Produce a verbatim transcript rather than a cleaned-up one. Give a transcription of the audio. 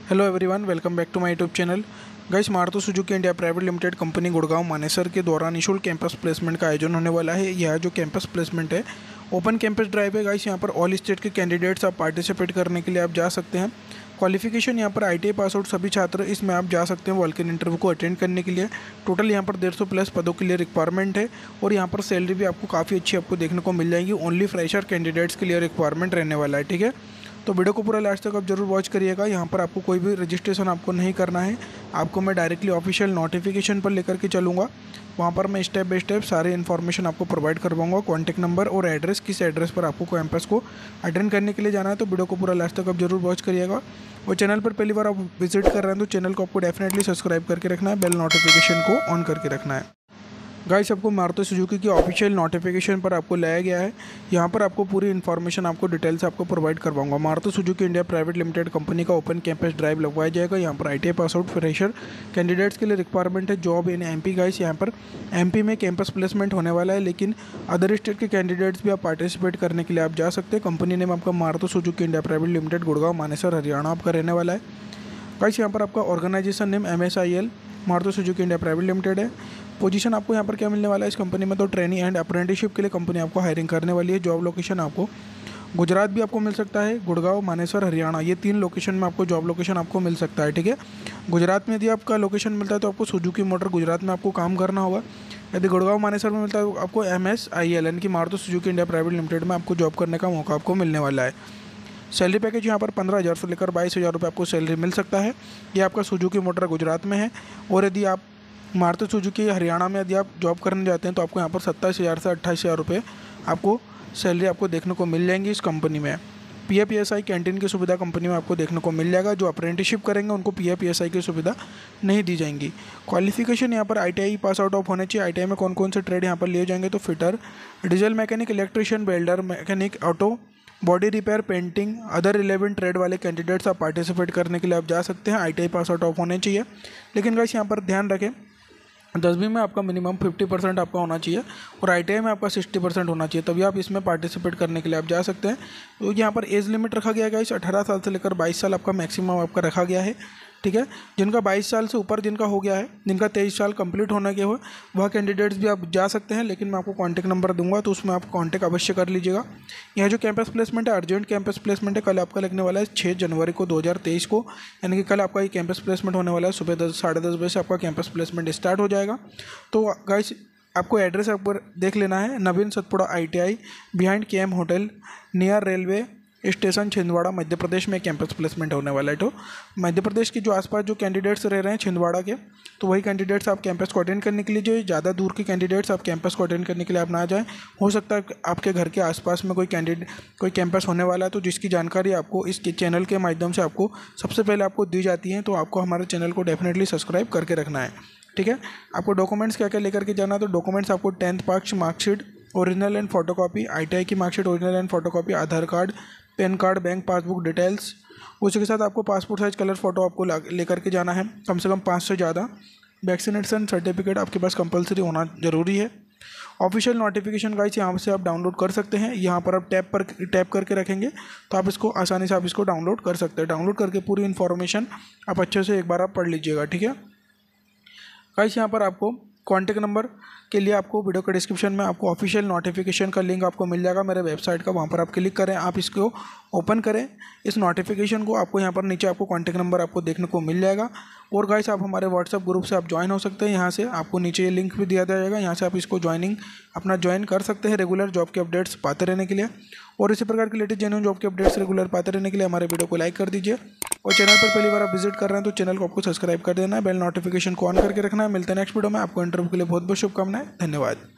Hello everyone, welcome back to my YouTube channel. Guys, Maruti Suzuki India private limited company Gurgaon Manesar के द्वारा निःशुल्क campus placement का आयोजन होने वाला है। यह जो कैंपस प्लेसमेंट है ओपन कैंपस ड्राइव है। गाइस, यहाँ पर ऑल स्टेट के कैंडिडेट्स आप पार्टिसिपेट करने के लिए आप जा सकते हैं। क्वालिफिकेशन यहाँ पर आईटीआई पास आउट सभी छात्र इसमें आप जा सकते हैं वॉल्क इन इंटरव्यू को अटेंड करने के लिए। टोटल यहाँ पर डेढ़ सौ प्लस पदों के लिए रिक्वायरमेंट है और यहाँ पर सैलरी भी आपको काफ़ी अच्छी आपको देखने को मिल जाएगी। ओनली फ्रेशर कैंडिडेट्स के लिए रिक्वायरमेंट रहने वाला है, ठीक है। तो वीडियो को पूरा लास्ट तक आप जरूर वॉच करिएगा। यहाँ पर आपको कोई भी रजिस्ट्रेशन आपको नहीं करना है, आपको मैं डायरेक्टली ऑफिशियल नोटिफिकेशन पर लेकर के चलूँगा। वहाँ पर मैं स्टेप बाय स्टेप सारे इन्फॉर्मेशन आपको प्रोवाइड करवाऊंगा। कॉन्टैक्ट नंबर और एड्रेस, किस एड्रेस पर आपको कैंपस को अटेंड करने के लिए जाना है। तो वीडियो को पूरा लास्ट तक आप जरूर वॉच करिएगा। और चैनल पर पहली बार आप विजिट कर रहे हैं तो चैनल को आपको डेफिनेटली सब्सक्राइब करके रखना है, बेल नोटिफिकेशन को ऑन करके रखना है। गाइस, आपको मारुति सुजुकी की ऑफिशियल नोटिफिकेशन पर आपको लाया गया है। यहाँ पर आपको पूरी इन्फॉर्मेशन आपको डिटेल्स आपको प्रोवाइड करवाऊंगा। Maruti Suzuki India private limited company का ओपन कैंपस ड्राइव लगवाया जाएगा। यहाँ पर ITI pass out fresher candidates के लिए रिक्वायरमेंट है। Job in MP. गाइस, यहाँ पर एमपी में कैंपस प्लेसमेंट होने वाला है, लेकिन अदर स्टेट के कैंडिडेट्स भी आप पार्टिसिपेट करने के लिए आप जा सकते हैं। कंपनी नेम आपका Maruti Suzuki India private limited Gurgaon Manesar Haryana आपका रहने वाला है। गाइस, यहाँ पर आपका organisation name M S I L Maruti Suzuki India private limited है। पोजीशन आपको यहाँ पर क्या मिलने वाला है इस कंपनी में, तो ट्रेनिंग एंड अप्रेंटिसशिप के लिए कंपनी आपको हायरिंग करने वाली है। जॉब लोकेशन आपको गुजरात भी आपको मिल सकता है, गुड़गांव, मानेसर, हरियाणा, ये तीन लोकेशन में आपको जॉब लोकेशन आपको मिल सकता है, ठीक है। गुजरात में यदि आपका लोकेशन मिलता है तो आपको सुजुकी मोटर गुजरात में आपको काम करना होगा। यदि गुड़गांव मानेसर में मिलता है तो आपको एम एस आई एल यानी कि Maruti Suzuki India private limited में आपको जॉब करने का मौका आपको मिलने वाला है। सैलरी पैकेज यहाँ पर पंद्रह हज़ार से लेकर बाईस हज़ार रुपये आपको सैलरी मिल सकता है। ये आपका सुजुकी मोटर गुजरात में है। और यदि आप मारुति सुजुकी हरियाणा में यदि आप जॉब करने जाते हैं तो आपको यहाँ पर सत्ताईस हज़ार से अट्ठाईस हज़ार रुपये आपको सैलरी आपको देखने को मिल जाएंगी इस कंपनी में। P F E S I canteen की सुविधा कंपनी में आपको देखने को मिल जाएगा। जो अप्रेंटिसशिप करेंगे उनको P F E S I की सुविधा नहीं दी जाएंगी। क्वालिफिकेशन यहाँ पर आईटीआई पास आउट ऑफ होने चाहिए। आईटीआई में कौन कौन से ट्रेड यहाँ पर लिए जाएंगे, तो fitter, diesel mechanic, electrician, welder, mechanic, auto, body repair, painting, other relevant trade वाले कैंडिडेट्स आप पार्टिसिपेट करने के लिए आप जा सकते हैं। आईटीआई पास आउट ऑफ होने चाहिए। लेकिन गाइस, यहाँ पर ध्यान रखें, दसवीं में आपका मिनिमम फिफ्टी परसेंट आपका होना चाहिए और आईटीआई में आपका सिक्सटी परसेंट होना चाहिए, तभी आप इसमें पार्टिसिपेट करने के लिए आप जा सकते हैं। तो यहाँ पर एज लिमिट रखा गया है गाइस, अठारह साल से लेकर बाईस साल आपका मैक्सिमम आपका रखा गया है, ठीक है। जिनका बाईस साल से ऊपर जिनका हो गया है, जिनका तेईस साल कंप्लीट होने के हो, वह कैंडिडेट्स भी आप जा सकते हैं। लेकिन मैं आपको कॉन्टैक्ट नंबर दूंगा तो उसमें आप कॉन्टैक्ट अवश्य कर लीजिएगा। यह जो कैंपस प्लेसमेंट है अर्जेंट कैंपस प्लेसमेंट है। कल आपका लगने वाला है छः जनवरी को दो हज़ार तेईस को, यानी कि कल आपका ये कैंपस प्लेसमेंट होने वाला है। सुबह दस साढ़े दस बजे से आपका कैंपस प्लेसमेंट स्टार्ट हो जाएगा। तो गाइस, आपको एड्रेस आपको देख लेना है, Naveen Satpura I T I behind K M hotel near railway station Chhindwara Madhya Pradesh में कैंपस प्लेसमेंट होने वाला है। तो मध्य प्रदेश के जो आसपास जो कैंडिडेट्स रह रहे हैं छिंदवाड़ा के, तो वही कैंडिडेट्स आप कैंपस को अटेंड करने के लिए, जो ज़्यादा दूर के कैंडिडेट्स आप कैंपस को अटेंड करने के लिए आप ना जाएं। हो सकता है आपके घर के आसपास में कोई कैंडिडेट कोई कैंपस होने वाला है, तो जिसकी जानकारी आपको इस चैनल के माध्यम से आपको सबसे पहले आपको दी जाती है। तो आपको हमारे चैनल को डेफिनेटली सब्सक्राइब करके रखना है, ठीक है। आपको डॉक्यूमेंट्स क्या क्या लेकर के जाना है, तो डॉक्यूमेंट्स आपको tenth pass marksheet original and photocopy, ITI की marksheet original and photocopy, Aadhaar card, PAN card, bank passbook details, उसी के साथ आपको पासपोर्ट साइज कलर फ़ोटो आपको लेकर के जाना है, कम से कम पाँच से ज़्यादा। वैक्सीनेशन सर्टिफिकेट आपके पास कंपलसरी होना ज़रूरी है। ऑफिशियल नोटिफिकेशन गाइस यहाँ से आप डाउनलोड कर सकते हैं। यहाँ पर आप टैप पर टैप करके रखेंगे तो आप इसको आसानी से आप इसको डाउनलोड कर सकते हैं। डाउनलोड करके पूरी इन्फॉर्मेशन आप अच्छे से एक बार आप पढ़ लीजिएगा, ठीक है। गाइस, यहाँ पर आपको कॉन्टैक्ट नंबर के लिए आपको वीडियो के डिस्क्रिप्शन में आपको ऑफिशियल नोटिफिकेशन का लिंक आपको मिल जाएगा मेरे वेबसाइट का। वहाँ पर आप क्लिक करें, आप इसको ओपन करें इस नोटिफिकेशन को। आपको यहाँ पर नीचे आपको कॉन्टैक्ट नंबर आपको देखने को मिल जाएगा। और गाइस, आप हमारे व्हाट्सअप ग्रुप से आप ज्वाइन हो सकते हैं। यहाँ से आपको नीचे ये लिंक भी दिया जाएगा, यहाँ से आप इसको ज्वाइनिंग अपना ज्वाइन कर सकते हैं रेगुलर जॉब के अपडेट्स पाते रहने के लिए। और इसी प्रकार के लेटेस्ट जेन्युइन जॉब के अपडेट्स रेगुलर पाते रहने के लिए हमारे वीडियो को लाइक कर दीजिए। और चैनल पर पहली बार आप विजिट कर रहे हैं तो चैनल को आपको सब्सक्राइब कर देना है, बेल नोटिफिकेशन को ऑन करके रखना है। मिलते हैं नेक्स्ट वीडियो में। आपको इंटरव्यू के लिए बहुत बहुत शुभकामनाएं। धन्यवाद।